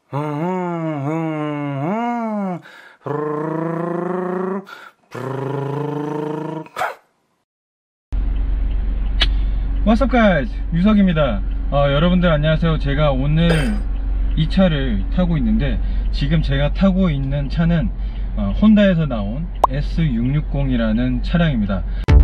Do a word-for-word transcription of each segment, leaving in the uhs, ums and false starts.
What's up guys, 유석입니다. 어, 여러분들 안녕하세요. 제가 오늘 이 차를 타고 있는데, 지금 제가 타고 있는 차는 어, 혼다에서 나온 에스 육백육십이라는 차량입니다.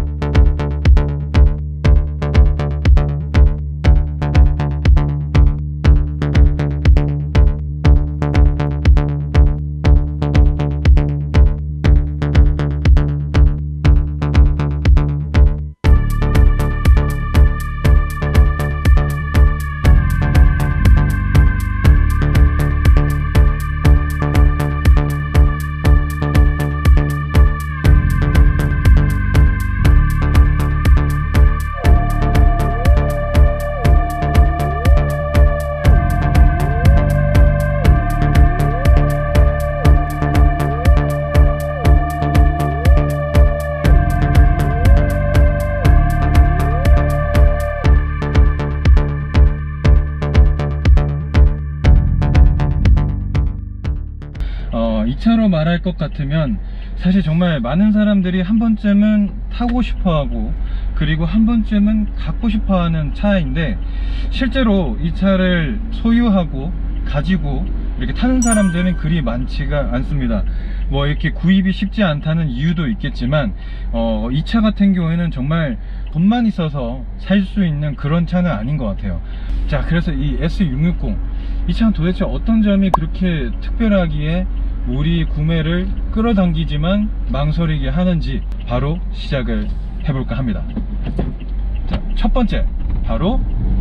어, 이 차로 말할 것 같으면 사실 정말 많은 사람들이 한 번쯤은 타고 싶어하고, 그리고 한 번쯤은 갖고 싶어하는 차인데, 실제로 이 차를 소유하고 가지고 이렇게 타는 사람들은 그리 많지가 않습니다. 뭐 이렇게 구입이 쉽지 않다는 이유도 있겠지만, 어, 이 차 같은 경우에는 정말 돈만 있어서 살 수 있는 그런 차는 아닌 것 같아요. 자, 그래서 이 에스 육백육십, 이 차는 도대체 어떤 점이 그렇게 특별하기에 우리 구매를 끌어당기지만 망설이게 하는지 바로 시작을 해볼까 합니다. 자, 첫 번째, 바로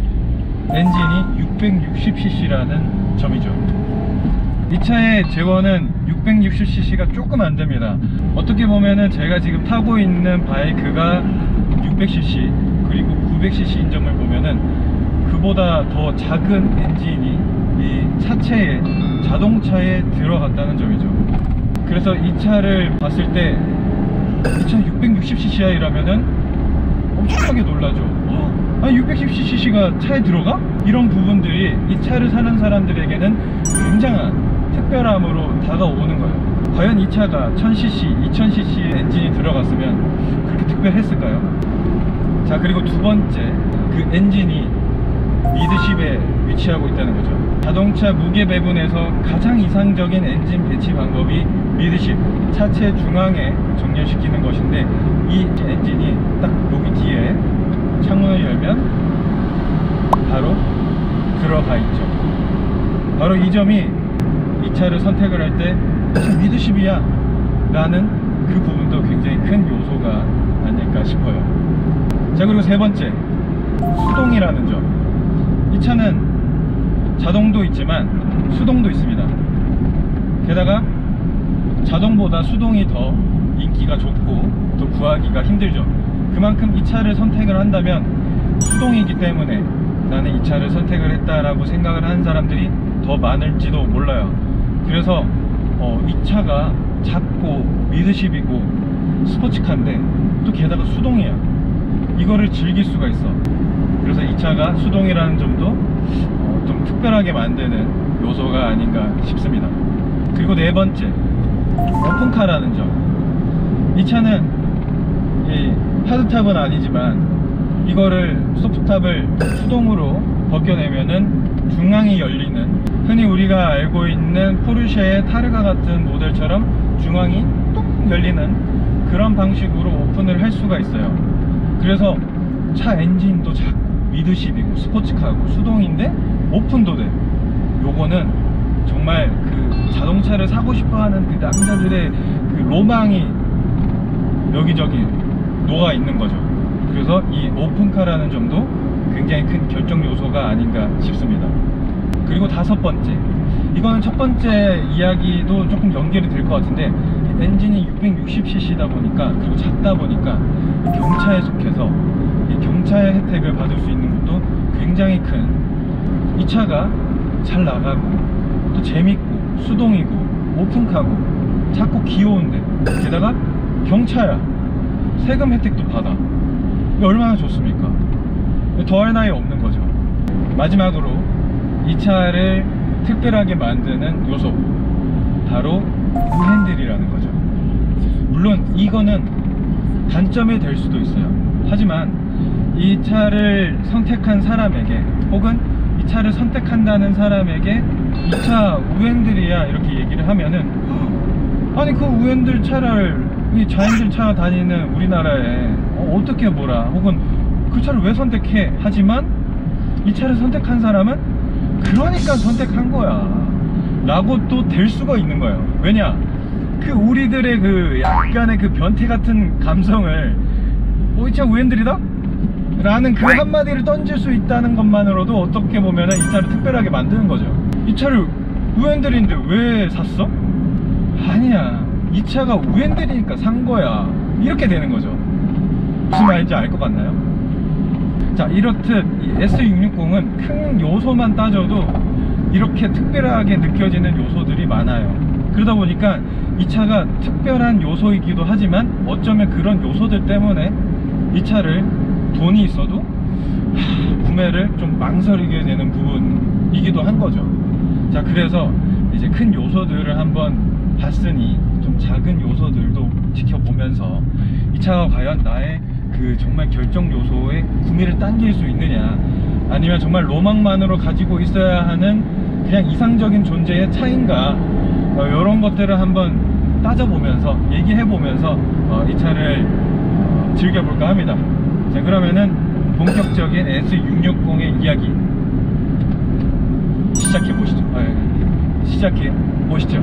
엔진이 육백육십 씨씨라는 점이죠. 이 차의 제원은 육백육십 씨씨가 조금 안 됩니다. 어떻게 보면은 제가 지금 타고 있는 바이크가 육백 씨씨 그리고 구백 씨씨인 점을 보면은 그보다 더 작은 엔진이 이 차체에, 자동차에 들어갔다는 점이죠. 그래서 이 차를 봤을 때 이 차 육백육십 씨씨야 이라면은 엄청나게 놀라죠. 아니 육백십 씨씨가 차에 들어가? 이런 부분들이 이 차를 사는 사람들에게는 굉장한 특별함으로 다가오는 거예요. 과연 이 차가 천 씨씨, 이천 씨씨의 엔진이 들어갔으면 그렇게 특별했을까요? 자, 그리고 두 번째, 그 엔진이 미드십에 위치하고 있다는 거죠. 자동차 무게 배분에서 가장 이상적인 엔진 배치 방법이 미드십, 차체 중앙에 정렬시키는 것인데, 이 엔진이 딱 여기 뒤에 창문을 열면 바로 들어가 있죠. 바로 이 점이 이 차를 선택을 할 때 미드십이야 라는 그 부분도 굉장히 큰 요소가 아닐까 싶어요. 자, 그리고 세 번째, 수동이라는 점. 이 차는 자동도 있지만 수동도 있습니다. 게다가 자동보다 수동이 더 인기가 좋고 또 구하기가 힘들죠. 그만큼 이 차를 선택을 한다면 수동이기 때문에 나는 이 차를 선택을 했다라고 생각을 하는 사람들이 더 많을지도 몰라요. 그래서 어, 이 차가 작고 미드십이고 스포츠카인데 또 게다가 수동이야. 이거를 즐길 수가 있어. 그래서 이 차가 수동이라는 점도 어, 좀 특별하게 만드는 요소가 아닌가 싶습니다. 그리고 네 번째, 오픈카라는 점. 이 차는 이 하드탑은 아니지만 이거를 소프트탑을 수동으로 벗겨내면은 중앙이 열리는, 흔히 우리가 알고 있는 포르쉐의 타르가 같은 모델처럼 중앙이 뚝 열리는 그런 방식으로 오픈을 할 수가 있어요. 그래서 차 엔진도 작고 미드십이고 스포츠카고 수동인데 오픈도 돼. 요거는 정말 그 자동차를 사고 싶어하는 그 남자들의 그 로망이 여기저기 녹아 있는 거죠. 그래서 이 오픈카라는 점도 굉장히 큰 결정 요소가 아닌가 싶습니다. 그리고 다섯 번째, 이거는 첫 번째 이야기도 조금 연결이 될 것 같은데, 엔진이 육백육십 씨씨다 보니까, 그리고 작다 보니까 경차에 속해서 이 경차의 혜택을 받을 수 있는 것도 굉장히 큰, 이 차가 잘 나가고 또 재밌고 수동이고 오픈카고 작고 귀여운데 게다가 경차야, 세금 혜택도 받아. 얼마나 좋습니까? 더할 나위 없는 거죠. 마지막으로 이 차를 특별하게 만드는 요소, 바로 우핸들이라는 거죠. 물론 이거는 단점이 될 수도 있어요. 하지만 이 차를 선택한 사람에게, 혹은 이 차를 선택한다는 사람에게 이 차 우핸들이야 이렇게 얘기를 하면은, 아니 그 우핸들 차를 이 자연들 차 다니는 우리나라에 어, 어떻게 뭐라, 혹은 그 차를 왜 선택해, 하지만 이 차를 선택한 사람은 그러니까 선택한 거야 라고 또 될 수가 있는 거예요. 왜냐, 그 우리들의 그 약간의 그 변태 같은 감성을 어, 이 차 우핸들이다? 라는 그 한마디를 던질 수 있다는 것만으로도 어떻게 보면 이 차를 특별하게 만드는 거죠. 이 차를 우핸들인데 왜 샀어? 아니야, 이 차가 우핸들이니까 산 거야, 이렇게 되는 거죠. 무슨 말인지 알 것 같나요? 자, 이렇듯 이 에스 육백육십은 큰 요소만 따져도 이렇게 특별하게 느껴지는 요소들이 많아요. 그러다 보니까 이 차가 특별한 요소이기도 하지만 어쩌면 그런 요소들 때문에 이 차를 돈이 있어도 하, 구매를 좀 망설이게 되는 부분이기도 한 거죠. 자, 그래서 이제 큰 요소들을 한번 봤으니 좀 작은 요소들도 지켜보면서 이 차가 과연 나의 그 정말 결정 요소에 구미를 당길 수 있느냐, 아니면 정말 로망만으로 가지고 있어야 하는 그냥 이상적인 존재의 차인가, 어, 이런 것들을 한번 따져보면서 얘기해보면서 어, 이 차를 어, 즐겨볼까 합니다. 자, 그러면은 본격적인 에스 육백육십의 이야기 시작해보시죠. 아, 예. 시작해보시죠.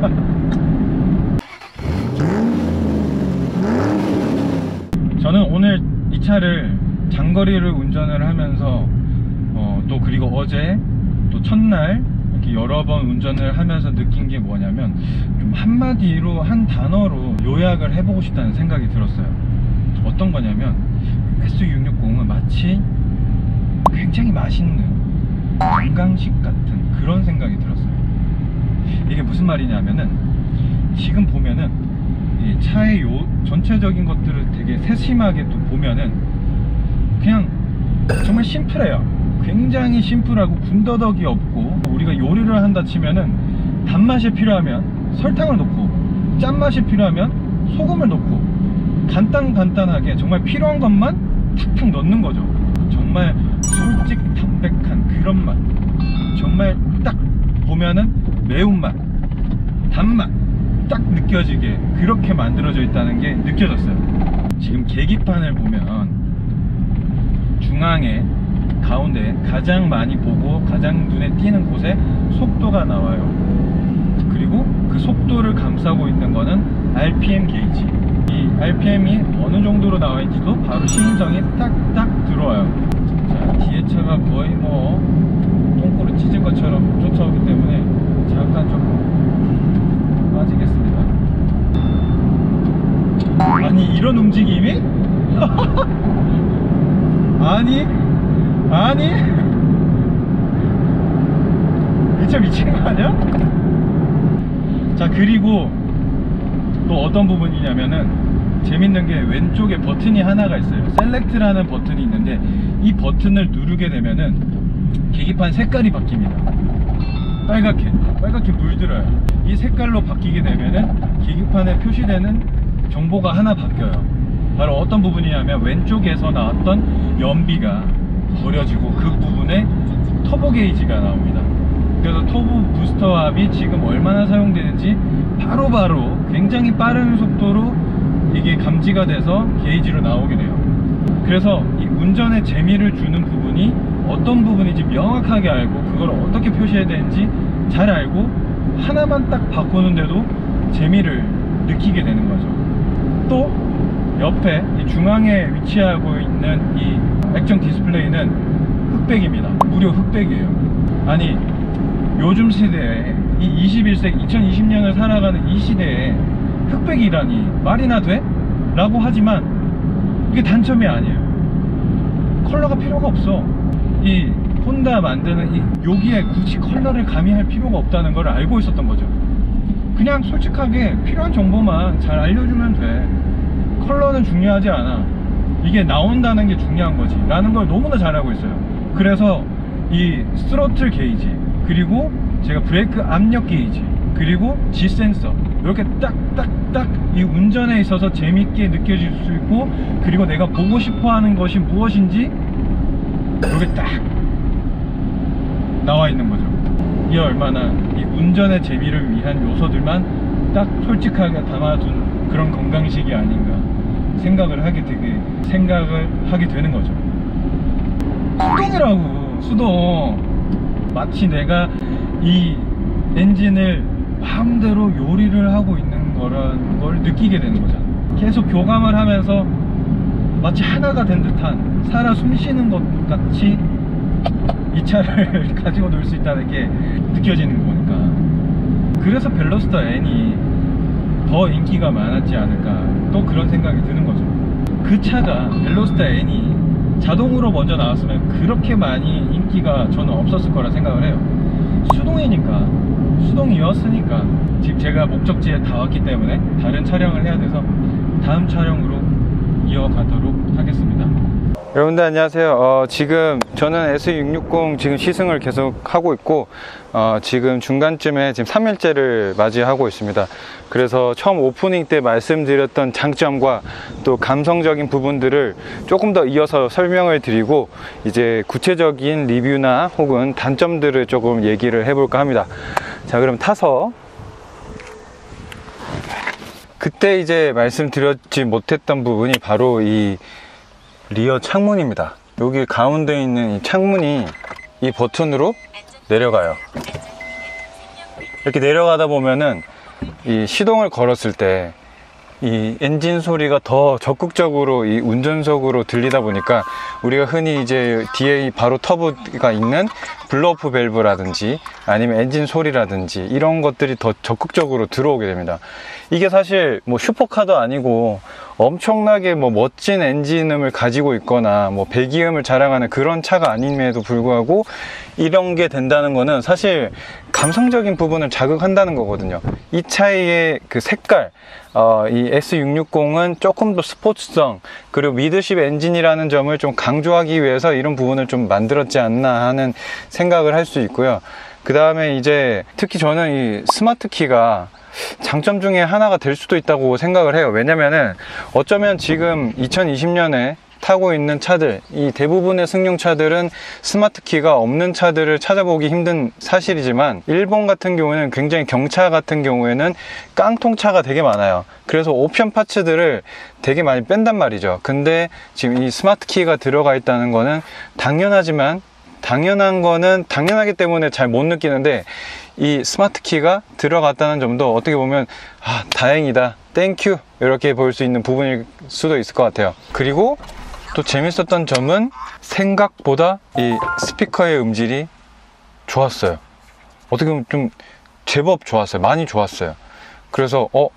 저는 오늘 이 차를 장거리를 운전을 하면서 어, 또 그리고 어제 또 첫날 이렇게 여러 번 운전을 하면서 느낀 게 뭐냐면, 좀 한마디로 한 단어로 요약을 해보고 싶다는 생각이 들었어요. 어떤 거냐면, 에스 육백육십은 마치 굉장히 맛있는 건강식 같은 그런 생각이 들었어요. 이게 무슨 말이냐면은, 지금 보면은 이 차의 요 전체적인 것들을 되게 세심하게 또 보면은 그냥 정말 심플해요. 굉장히 심플하고 군더더기 없고, 우리가 요리를 한다 치면은 단맛이 필요하면 설탕을 넣고, 짠맛이 필요하면 소금을 넣고, 간단간단하게 정말 필요한 것만 탁탁 넣는 거죠. 정말 솔직 담백한 그런 맛, 정말 딱 보면은 매운맛, 단맛 딱 느껴지게 그렇게 만들어져 있다는 게 느껴졌어요. 지금 계기판을 보면 중앙에 가운데 가장 많이 보고 가장 눈에 띄는 곳에 속도가 나와요. 그리고 그 속도를 감싸고 있는 거는 알피엠 게이지. 이 알피엠이 어느 정도로 나와 있는지도 바로 시인성이 딱딱 들어와요. 자, 뒤에 차가 거의 뭐 똥꼬를 찢은 것처럼 쫓아오기 때문에 잠깐 조금 빠지겠습니다. 아니, 이런 움직임이? 아니 아니 이 차 미친 거 아니야? 자, 그리고 또 어떤 부분이냐면은 재밌는 게 왼쪽에 버튼이 하나가 있어요. 셀렉트라는 버튼이 있는데, 이 버튼을 누르게 되면은 계기판 색깔이 바뀝니다. 빨갛게 빨갛게 물들어요. 이 색깔로 바뀌게 되면은 계기판에 표시되는 정보가 하나 바뀌어요. 바로 어떤 부분이냐면, 왼쪽에서 나왔던 연비가 버려지고 그 부분에 터보 게이지가 나옵니다. 그래서 터보 부스터 합이 지금 얼마나 사용되는지 바로바로 굉장히 빠른 속도로 이게 감지가 돼서 게이지로 나오게 돼요. 그래서 이 운전의 재미를 주는 부분이 어떤 부분인지 명확하게 알고, 그걸 어떻게 표시해야 되는지 잘 알고, 하나만 딱 바꾸는데도 재미를 느끼게 되는 거죠. 또 옆에 이 중앙에 위치하고 있는 이 액정 디스플레이는 흑백입니다. 무려 흑백이에요. 아니, 요즘 시대에 이 이십일 세기 이천이십 년을 살아가는 이 시대에 흑백이라니 말이나 돼? 라고 하지만 이게 단점이 아니에요. 컬러가 필요가 없어. 이 혼다 만드는 이 여기에 굳이 컬러를 가미할 필요가 없다는 걸 알고 있었던 거죠. 그냥 솔직하게 필요한 정보만 잘 알려주면 돼. 컬러는 중요하지 않아. 이게 나온다는 게 중요한 거지 라는 걸 너무나 잘 알고 있어요. 그래서 이 스로틀 게이지, 그리고 제가 브레이크 압력 게이지 그리고 G 센서 이렇게 딱딱딱 이 운전에 있어서 재밌게 느껴질 수 있고, 그리고 내가 보고 싶어 하는 것이 무엇인지 이렇게 딱 나와 있는 거죠. 이게 얼마나 이 운전의 재미를 위한 요소들만 딱 솔직하게 담아둔 그런 건강식이 아닌가 생각을 하게 되게 생각을 하게 되는 거죠. 수동이라고, 수동. 마치 내가 이 엔진을 마음대로 요리를 하고 있는 거라는 걸 느끼게 되는 거잖아. 계속 교감을 하면서 마치 하나가 된 듯한, 살아 숨쉬는 것 같이 이 차를 가지고 놀 수 있다는 게 느껴지는 거니까. 그래서 벨로스터 N이 더 인기가 많았지 않을까, 또 그런 생각이 드는 거죠. 그 차가, 벨로스터 N이 자동으로 먼저 나왔으면 그렇게 많이 인기가 저는 없었을 거라 생각을 해요. 수동이니까, 수동이었으니까. 지금 제가 목적지에 다 왔기 때문에 다른 촬영을 해야 돼서 다음 촬영으로 이어가도록 하겠습니다. 여러분들 안녕하세요. 어, 지금 저는 에스 육백육십 지금 시승을 계속 하고 있고, 어, 지금 중간쯤에 지금 삼 일째를 맞이하고 있습니다. 그래서 처음 오프닝 때 말씀드렸던 장점과 또 감성적인 부분들을 조금 더 이어서 설명을 드리고, 이제 구체적인 리뷰나 혹은 단점들을 조금 얘기를 해볼까 합니다. 자, 그럼 타서, 그때 이제 말씀드렸지 못했던 부분이 바로 이 리어 창문입니다. 여기 가운데 있는 이 창문이 이 버튼으로 내려가요. 이렇게 내려가다 보면은 이 시동을 걸었을 때 이 엔진 소리가 더 적극적으로 이 운전석으로 들리다 보니까, 우리가 흔히 이제 뒤에 바로 터보가 있는 블로오프 밸브라든지 아니면 엔진 소리라든지 이런 것들이 더 적극적으로 들어오게 됩니다. 이게 사실 뭐 슈퍼카도 아니고 엄청나게 뭐 멋진 엔진음을 가지고 있거나 뭐 배기음을 자랑하는 그런 차가 아님에도 불구하고 이런 게 된다는 거는 사실 감성적인 부분을 자극한다는 거거든요. 이 차의 그 색깔, 어, 이 에스 육백육십은 조금 더 스포츠성 그리고 미드십 엔진이라는 점을 좀 강조하기 위해서 이런 부분을 좀 만들었지 않나 하는 생각을 할 수 있고요. 그 다음에 이제 특히 저는 이 스마트 키가 장점 중에 하나가 될 수도 있다고 생각을 해요. 왜냐면은 어쩌면 지금 이천이십 년에 타고 있는 차들, 이 대부분의 승용차들은 스마트 키가 없는 차들을 찾아보기 힘든 사실이지만, 일본 같은 경우에는 굉장히 경차 같은 경우에는 깡통차가 되게 많아요. 그래서 옵션 파츠들을 되게 많이 뺀단 말이죠. 근데 지금 이 스마트 키가 들어가 있다는 거는 당연하지만, 당연한 거는 당연하기 때문에 잘 못 느끼는데, 이 스마트 키가 들어갔다는 점도 어떻게 보면 아, 다행이다, 땡큐, 이렇게 볼 수 있는 부분일 수도 있을 것 같아요. 그리고 또 재밌었던 점은 생각보다 이 스피커의 음질이 좋았어요. 어떻게 보면 좀 제법 좋았어요. 많이 좋았어요. 그래서 어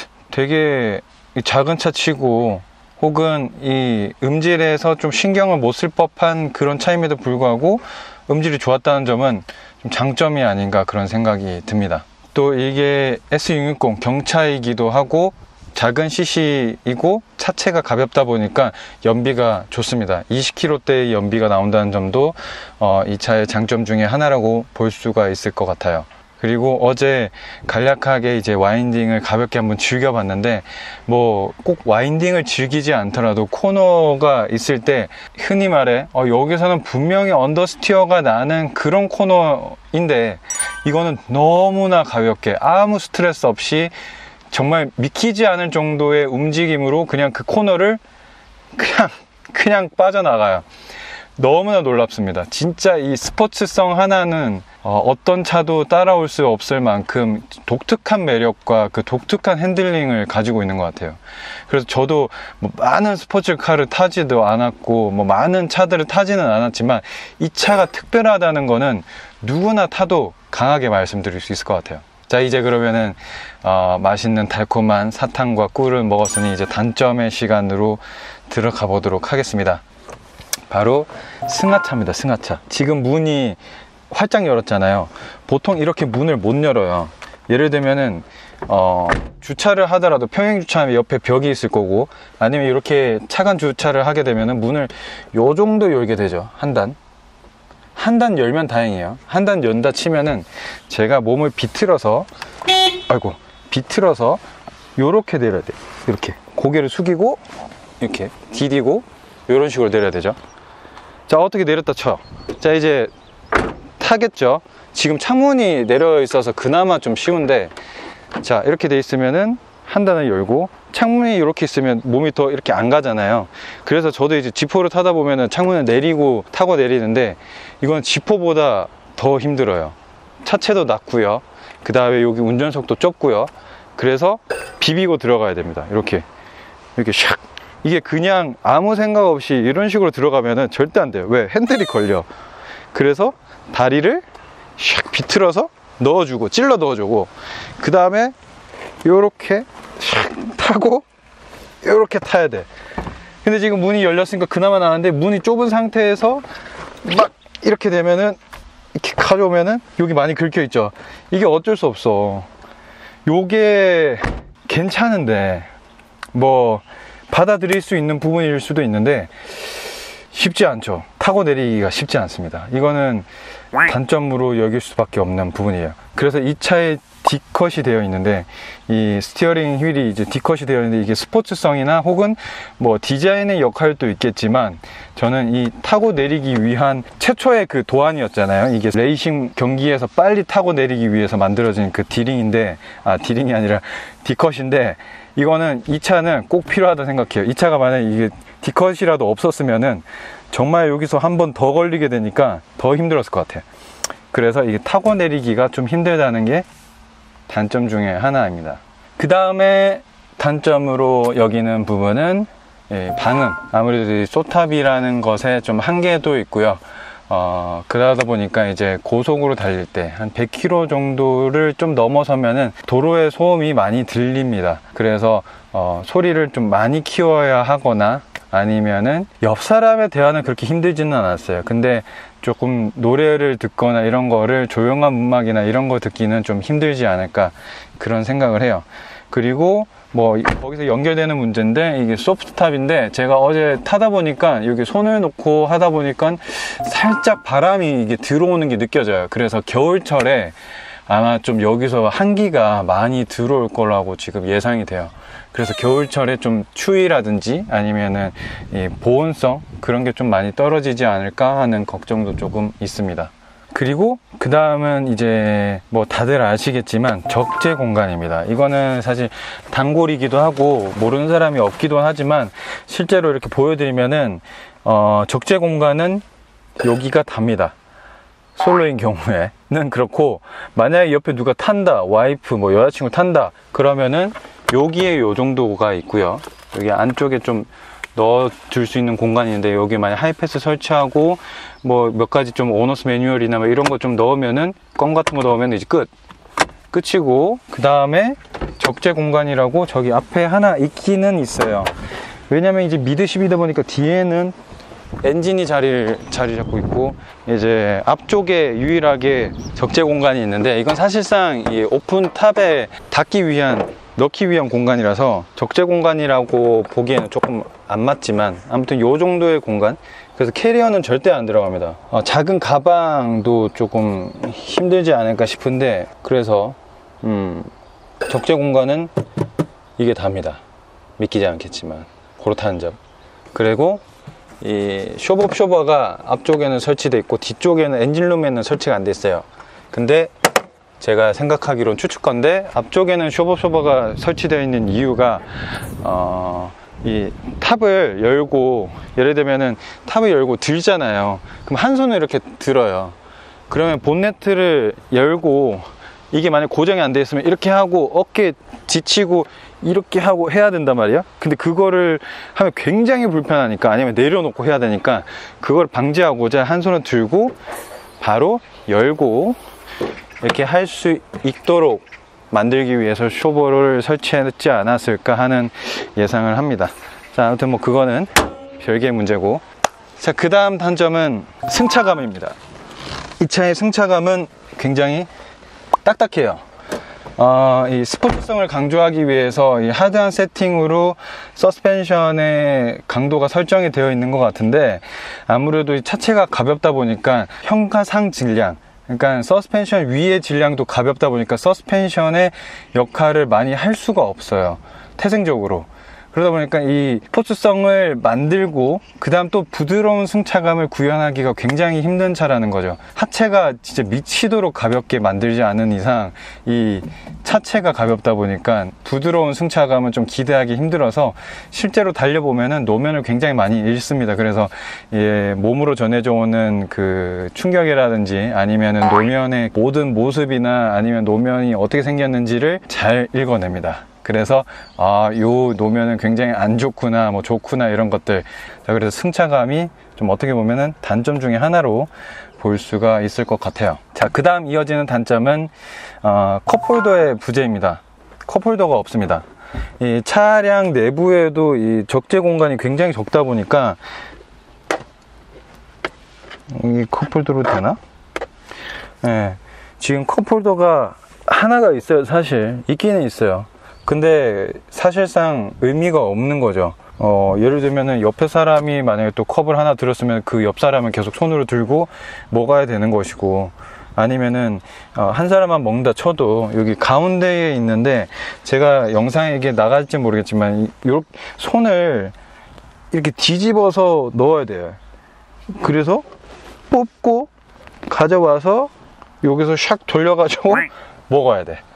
되게 작은 차 치고 혹은 이 음질에서 좀 신경을 못 쓸 법한 그런 차임에도 불구하고 음질이 좋았다는 점은 좀 장점이 아닌가 그런 생각이 듭니다. 또 이게 에스 육백육십 경차이기도 하고 작은 씨씨이고 차체가 가볍다 보니까 연비가 좋습니다. 이십 킬로미터대의 연비가 나온다는 점도 어, 이 차의 장점 중에 하나라고 볼 수가 있을 것 같아요. 그리고 어제 간략하게 이제 와인딩을 가볍게 한번 즐겨봤는데, 뭐 꼭 와인딩을 즐기지 않더라도 코너가 있을 때 흔히 말해 어, 여기서는 분명히 언더스티어가 나는 그런 코너인데, 이거는 너무나 가볍게 아무 스트레스 없이 정말 믿기지 않을 정도의 움직임으로 그냥 그 코너를 그냥 그냥 빠져나가요. 너무나 놀랍습니다. 진짜 이 스포츠성 하나는 어, 어떤 차도 따라올 수 없을 만큼 독특한 매력과 그 독특한 핸들링을 가지고 있는 것 같아요. 그래서 저도 뭐 많은 스포츠카를 타지도 않았고 뭐 많은 차들을 타지는 않았지만, 이 차가 특별하다는 거는 누구나 타도 강하게 말씀드릴 수 있을 것 같아요. 자, 이제 그러면은 어, 맛있는 달콤한 사탕과 꿀을 먹었으니 이제 단점의 시간으로 들어가 보도록 하겠습니다. 바로 승하차입니다. 승하차. 지금 문이 활짝 열었잖아요. 보통 이렇게 문을 못 열어요. 예를 들면은 어, 주차를 하더라도 평행 주차하면 옆에 벽이 있을 거고, 아니면 이렇게 차간 주차를 하게 되면은 문을 요 정도 열게 되죠. 한 단. 한 단 열면 다행이에요. 한 단 연다 치면은 제가 몸을 비틀어서, 아이고, 비틀어서 요렇게 내려야 돼요. 이렇게 고개를 숙이고 이렇게 디디고 이런 식으로 내려야 되죠. 자, 어떻게 내렸다 쳐. 자, 이제 타겠죠. 지금 창문이 내려 있어서 그나마 좀 쉬운데, 자, 이렇게 돼 있으면은 한 단을 열고, 창문이 이렇게 있으면 몸이 더 이렇게 안 가잖아요. 그래서 저도 이제 지포를 타다 보면은 창문을 내리고 타고 내리는데, 이건 지포보다 더 힘들어요. 차체도 낮고요. 그 다음에 여기 운전석도 좁고요. 그래서 비비고 들어가야 됩니다. 이렇게 이렇게 샥. 이게 그냥 아무 생각 없이 이런 식으로 들어가면은 절대 안 돼요. 왜? 핸들이 걸려. 그래서 다리를 샥 비틀어서 넣어주고 찔러 넣어주고, 그 다음에 요렇게 샥 타고 요렇게 타야 돼. 근데 지금 문이 열렸으니까 그나마 나는데, 문이 좁은 상태에서 막 이렇게 되면은, 이렇게 가져오면은 여기 많이 긁혀 있죠. 이게 어쩔 수 없어. 요게 괜찮은데 뭐 받아들일 수 있는 부분일 수도 있는데 쉽지 않죠. 타고 내리기가 쉽지 않습니다. 이거는 단점으로 여길 수밖에 없는 부분이에요. 그래서 이 차에 D컷이 되어 있는데, 이 스티어링 휠이 이제 D컷이 되어 있는데, 이게 스포츠성이나 혹은 뭐 디자인의 역할도 있겠지만, 저는 이 타고 내리기 위한 최초의 그 도안이었잖아요. 이게 레이싱 경기에서 빨리 타고 내리기 위해서 만들어진 그 D링인데, 아, D링이 아니라 D컷인데, 이거는 이 차는 꼭 필요하다 생각해요. 이 차가 만약에 이게 D컷이라도 없었으면은 정말 여기서 한 번 더 걸리게 되니까 더 힘들었을 것 같아요. 그래서 이게 타고 내리기가 좀 힘들다는 게 단점 중에 하나입니다. 그 다음에 단점으로 여기는 부분은 예, 방음. 아무래도 이 소탑이라는 것에 좀 한계도 있고요. 어, 그러다 보니까 이제 고속으로 달릴 때 한 백 킬로미터 정도를 좀 넘어서면은 도로의 소음이 많이 들립니다. 그래서 어, 소리를 좀 많이 키워야 하거나, 아니면은 옆 사람의 대화는 그렇게 힘들지는 않았어요. 근데 조금 노래를 듣거나 이런 거를, 조용한 음악이나 이런 거 듣기는 좀 힘들지 않을까, 그런 생각을 해요. 그리고 뭐 거기서 연결되는 문제인데, 이게 소프트탑인데 제가 어제 타다 보니까 여기 손을 놓고 하다 보니까 살짝 바람이 이게 들어오는 게 느껴져요. 그래서 겨울철에 아마 좀 여기서 한기가 많이 들어올 거라고 지금 예상이 돼요. 그래서 겨울철에 좀 추위라든지 아니면은 이 보온성, 그런 게 좀 많이 떨어지지 않을까 하는 걱정도 조금 있습니다. 그리고 그 다음은 이제 뭐 다들 아시겠지만 적재 공간입니다. 이거는 사실 단골이기도 하고 모르는 사람이 없기도 하지만, 실제로 이렇게 보여드리면은 어, 적재 공간은 여기가 답니다. 솔로인 경우에는 그렇고, 만약에 옆에 누가 탄다, 와이프 뭐 여자친구 탄다 그러면은 여기에 요 정도가 있고요. 여기 안쪽에 좀 넣어줄 수 있는 공간인데, 여기 만약 하이패스 설치하고 뭐 몇 가지 좀 오너스 매뉴얼이나 뭐 이런 거 좀 넣으면은, 껌 같은 거 넣으면 이제 끝 끝이고, 그 다음에 적재 공간이라고 저기 앞에 하나 있기는 있어요. 왜냐면 이제 미드십이다 보니까 뒤에는 엔진이 자리를 자리 잡고 있고, 이제 앞쪽에 유일하게 적재 공간이 있는데, 이건 사실상 이 오픈 탑에 닿기 위한, 넣기 위한 공간이라서 적재 공간이라고 보기에는 조금 안 맞지만, 아무튼 요 정도의 공간. 그래서 캐리어는 절대 안 들어갑니다. 어, 작은 가방도 조금 힘들지 않을까 싶은데, 그래서 음, 적재 공간은 이게 답니다. 믿기지 않겠지만 그렇다는 점. 그리고 이 쇼업 쇼버가 앞쪽에는 설치되어 있고 뒤쪽에는 엔진룸에는 설치가 안 돼 있어요. 근데 제가 생각하기로는 추측건데, 앞쪽에는 쇼업 쇼버가 설치되어 있는 이유가 어, 이 탑을 열고, 예를 들면은 탑을 열고 들잖아요. 그럼 한 손을 이렇게 들어요. 그러면 본네트를 열고, 이게 만약 고정이 안 돼 있으면 이렇게 하고 어깨 지치고 이렇게 하고 해야 된단 말이야. 근데 그거를 하면 굉장히 불편하니까, 아니면 내려놓고 해야 되니까, 그걸 방지하고자 한 손을 들고 바로 열고 이렇게 할 수 있도록 만들기 위해서 쇼버를 설치했지 않았을까 하는 예상을 합니다. 자, 아무튼 뭐 그거는 별개의 문제고. 자, 그 다음 단점은 승차감입니다. 이 차의 승차감은 굉장히 딱딱해요. 어, 이 스포츠성을 강조하기 위해서 이 하드한 세팅으로 서스펜션의 강도가 설정이 되어 있는 것 같은데, 아무래도 이 차체가 가볍다 보니까 형가상 질량, 그러니까 서스펜션 위의 질량도 가볍다 보니까 서스펜션의 역할을 많이 할 수가 없어요, 태생적으로. 그러다 보니까 이 스포츠성을 만들고 그 다음 또 부드러운 승차감을 구현하기가 굉장히 힘든 차라는 거죠. 하체가 진짜 미치도록 가볍게 만들지 않은 이상 이 차체가 가볍다 보니까 부드러운 승차감은 좀 기대하기 힘들어서 실제로 달려보면은 노면을 굉장히 많이 잃습니다. 그래서 예, 몸으로 전해져 오는 그 충격이라든지 아니면은 노면의 모든 모습이나 아니면 노면이 어떻게 생겼는지를 잘 읽어냅니다. 그래서 아, 요 노면은 굉장히 안 좋구나, 뭐 좋구나, 이런 것들. 자, 그래서 승차감이 좀 어떻게 보면은 단점 중에 하나로 볼 수가 있을 것 같아요. 자, 그 다음 이어지는 단점은 어, 컵홀더의 부재입니다. 컵홀더가 없습니다. 이 차량 내부에도 이 적재 공간이 굉장히 적다 보니까, 이 컵홀더로 되나? 네, 지금 컵홀더가 하나가 있어요. 사실 있기는 있어요. 근데 사실상 의미가 없는 거죠. 어, 예를 들면은 옆에 사람이 만약에 또 컵을 하나 들었으면 그 옆 사람은 계속 손으로 들고 먹어야 되는 것이고, 아니면은 어, 한 사람만 먹는다 쳐도 여기 가운데에 있는데, 제가 영상에 이게 나갈지 모르겠지만 요 손을 이렇게 뒤집어서 넣어야 돼요. 그래서 뽑고 가져와서 여기서 샥 돌려가지고 먹어야 돼.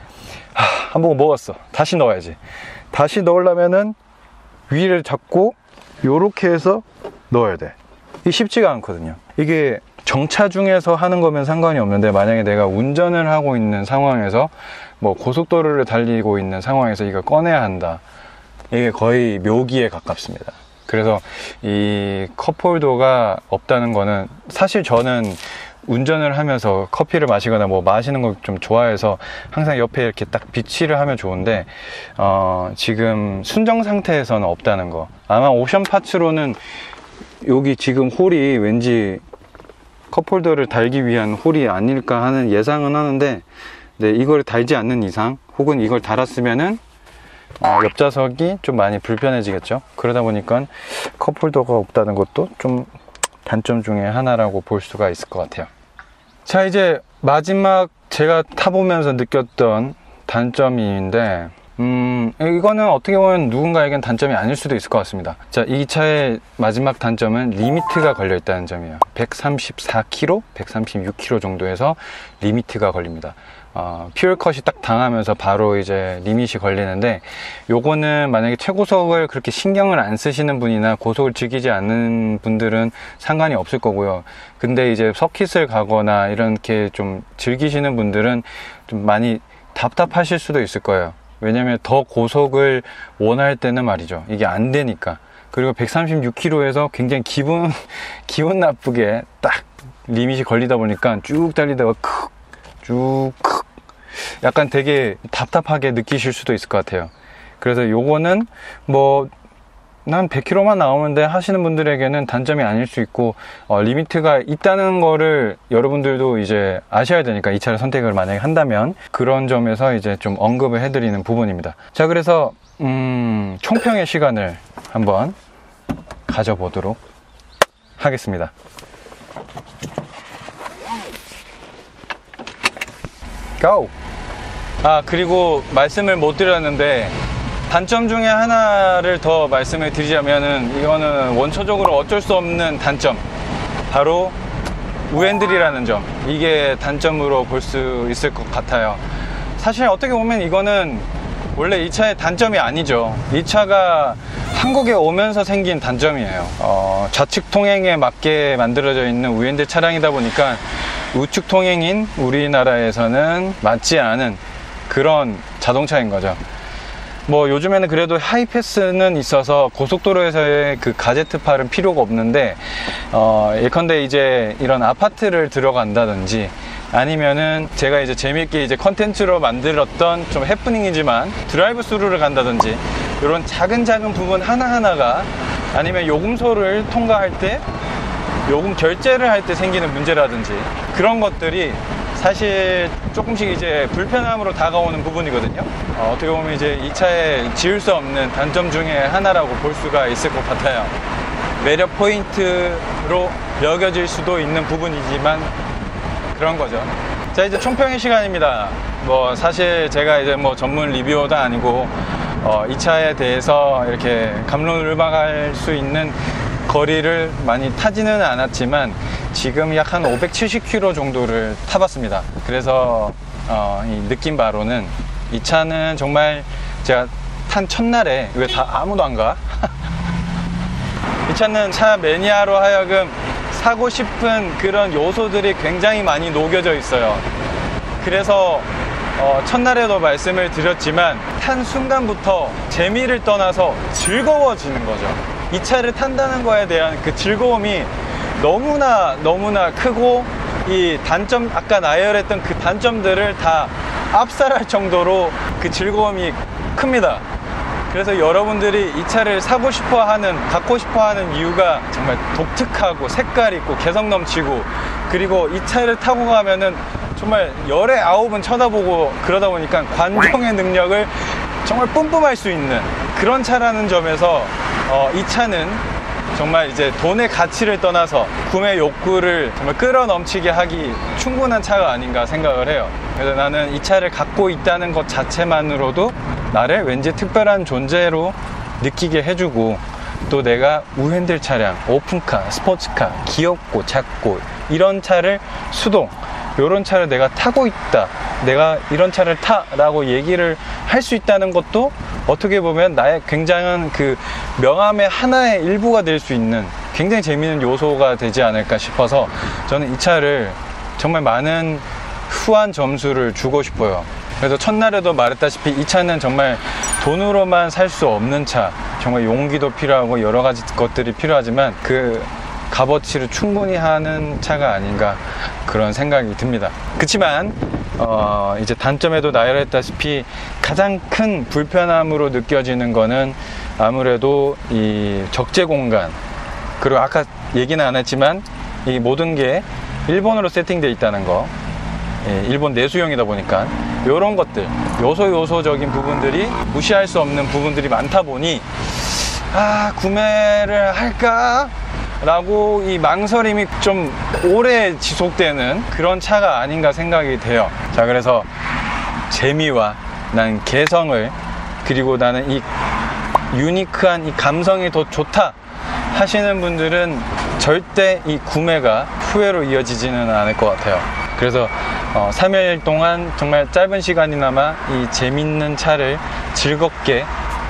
한 번 먹었어. 다시 넣어야지. 다시 넣으려면은 위를 잡고 요렇게 해서 넣어야 돼. 이게 쉽지가 않거든요. 이게 정차 중에서 하는 거면 상관이 없는데, 만약에 내가 운전을 하고 있는 상황에서, 뭐 고속도로를 달리고 있는 상황에서 이걸 꺼내야 한다. 이게 거의 묘기에 가깝습니다. 그래서 이 컵홀더가 없다는 거는, 사실 저는 운전을 하면서 커피를 마시거나 뭐 마시는 걸 좀 좋아해서 항상 옆에 이렇게 딱 비치를 하면 좋은데, 어, 지금 순정 상태에서는 없다는 거. 아마 옵션 파츠로는 여기 지금 홀이 왠지 컵홀더를 달기 위한 홀이 아닐까 하는 예상은 하는데, 네, 이걸 달지 않는 이상, 혹은 이걸 달았으면은 어, 옆좌석이 좀 많이 불편해지겠죠. 그러다 보니까 컵홀더가 없다는 것도 좀 단점 중에 하나라고 볼 수가 있을 것 같아요. 자, 이제 마지막 제가 타보면서 느꼈던 단점인데, 음, 이거는 어떻게 보면 누군가에겐 단점이 아닐 수도 있을 것 같습니다. 자, 이 차의 마지막 단점은 리미트가 걸려 있다는 점이에요. 백삼십사 킬로미터, 백삼십육 킬로미터 정도에서 리미트가 걸립니다. 어, 퓨얼컷이 딱 당하면서 바로 이제 리밋이 걸리는데, 요거는 만약에 최고속을 그렇게 신경을 안 쓰시는 분이나 고속을 즐기지 않는 분들은 상관이 없을 거고요. 근데 이제 서킷을 가거나 이렇게 좀 즐기시는 분들은 좀 많이 답답하실 수도 있을 거예요. 왜냐면 더 고속을 원할 때는 말이죠, 이게 안 되니까. 그리고 백삼십육 킬로미터에서 굉장히 기분 기분 나쁘게 딱 리밋이 걸리다 보니까 쭉 달리다가 크 쭉 크 약간 되게 답답하게 느끼실 수도 있을 것 같아요. 그래서 요거는 뭐 난 백 킬로미터만 나오면 돼 하시는 분들에게는 단점이 아닐 수 있고, 어, 리미트가 있다는 거를 여러분들도 이제 아셔야 되니까, 이 차를 선택을 만약에 한다면 그런 점에서 이제 좀 언급을 해드리는 부분입니다. 자, 그래서 음, 총평의 시간을 한번 가져보도록 하겠습니다. 고! 아, 그리고 말씀을 못 드렸는데, 단점 중에 하나를 더 말씀을 드리자면은, 이거는 원초적으로 어쩔 수 없는 단점, 바로 우핸들이라는 점, 이게 단점으로 볼 수 있을 것 같아요. 사실 어떻게 보면 이거는 원래 이 차의 단점이 아니죠. 이 차가 한국에 오면서 생긴 단점이에요. 어, 좌측 통행에 맞게 만들어져 있는 우핸들 차량이다 보니까 우측 통행인 우리나라에서는 맞지 않은 그런 자동차인 거죠. 뭐 요즘에는 그래도 하이패스는 있어서 고속도로에서의 그 가제트팔은 필요가 없는데, 어, 예컨대 이제 이런 아파트를 들어간다든지, 아니면은 제가 이제 재밌게 이제 컨텐츠로 만들었던 좀 해프닝이지만 드라이브 스루를 간다든지, 이런 작은 작은 부분 하나하나가, 아니면 요금소를 통과할 때 요금 결제를 할 때 생기는 문제라든지, 그런 것들이 사실 조금씩 이제 불편함으로 다가오는 부분이거든요. 어, 어떻게 보면 이제 이 차에 지울 수 없는 단점 중에 하나라고 볼 수가 있을 것 같아요. 매력 포인트로 여겨질 수도 있는 부분이지만 그런 거죠. 자, 이제 총평의 시간입니다. 뭐 사실 제가 이제 뭐 전문 리뷰어도 아니고 어, 이 차에 대해서 이렇게 갑론을박할 수 있는 거리를 많이 타지는 않았지만 지금 약 한 오백칠십 킬로미터 정도를 타봤습니다. 그래서 어, 이 느낀 바로는 이 차는 정말 제가 탄 첫날에 왜 다 아무도 안 가? 이 차는 차 매니아로 하여금 사고 싶은 그런 요소들이 굉장히 많이 녹여져 있어요. 그래서 어, 첫날에도 말씀을 드렸지만 탄 순간부터 재미를 떠나서 즐거워지는 거죠. 이 차를 탄다는 거에 대한 그 즐거움이 너무나 너무나 크고 이 단점, 아까 나열했던 그 단점들을 다 압살할 정도로 그 즐거움이 큽니다. 그래서 여러분들이 이 차를 사고 싶어 하는, 갖고 싶어 하는 이유가 정말 독특하고 색깔 있고 개성 넘치고, 그리고 이 차를 타고 가면은 정말 열에 아홉은 쳐다보고 그러다 보니까 관종의 능력을 정말 뿜뿜할 수 있는 그런 차라는 점에서 어, 이 차는 정말 이제 돈의 가치를 떠나서 구매 욕구를 정말 끌어넘치게 하기 충분한 차가 아닌가 생각을 해요. 그래서 나는 이 차를 갖고 있다는 것 자체만으로도 나를 왠지 특별한 존재로 느끼게 해주고, 또 내가 우핸들 차량, 오픈카, 스포츠카, 귀엽고 작고 이런 차를 수동, 이런 차를 내가 타고 있다, 내가 이런 차를 타 라고 얘기를 할 수 있다는 것도 어떻게 보면 나의 굉장한 그 명함의 하나의 일부가 될 수 있는 굉장히 재미있는 요소가 되지 않을까 싶어서 저는 이 차를 정말 많은 후한 점수를 주고 싶어요. 그래서 첫날에도 말했다시피 이 차는 정말 돈으로만 살 수 없는 차, 정말 용기도 필요하고 여러 가지 것들이 필요하지만 그 값어치를 충분히 하는 차가 아닌가 그런 생각이 듭니다. 그렇지만 어 이제 단점에도 나열했다시피 가장 큰 불편함으로 느껴지는 거는 아무래도 이 적재 공간, 그리고 아까 얘기는 안 했지만 이 모든 게 일본어로 세팅되어 있다는 거, 예, 일본 내수용이다 보니까 이런 것들, 요소 요소적인 부분들이 무시할 수 없는 부분들이 많다 보니 아, 구매를 할까? 라고 이 망설임이 좀 오래 지속되는 그런 차가 아닌가 생각이 돼요. 자, 그래서 재미와 난 개성을, 그리고 나는 이 유니크한 이 감성이 더 좋다 하시는 분들은 절대 이 구매가 후회로 이어지지는 않을 것 같아요. 그래서 어, 삼 일 동안 정말 짧은 시간이나마 이 재밌는 차를 즐겁게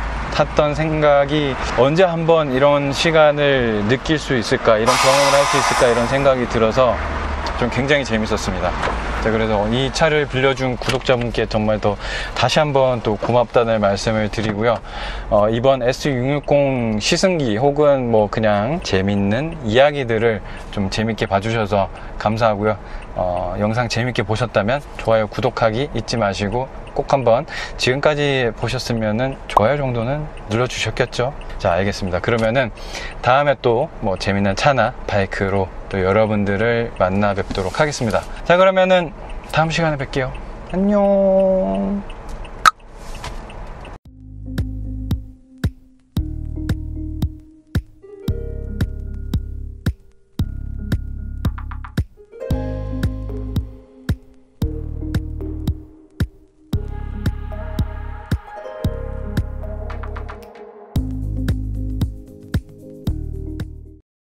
탔던 생각이, 언제 한번 이런 시간을 느낄 수 있을까, 이런 경험을 할 수 있을까, 이런 생각이 들어서 좀 굉장히 재밌었습니다. 자, 그래서 이 차를 빌려준 구독자분께 정말 더 다시 한번 또 고맙다는 말씀을 드리고요. 어, 이번 에스 육백육십 시승기 혹은 뭐 그냥 재밌는 이야기들을 좀 재밌게 봐주셔서 감사하고요. 어, 영상 재밌게 보셨다면 좋아요, 구독하기 잊지 마시고 꼭 한번, 지금까지 보셨으면은 좋아요 정도는 눌러주셨겠죠? 자, 알겠습니다. 그러면은 다음에 또 뭐 재밌는 차나 바이크로 또 여러분들을 만나 뵙도록 하겠습니다. 자, 그러면은 다음 시간에 뵐게요. 안녕.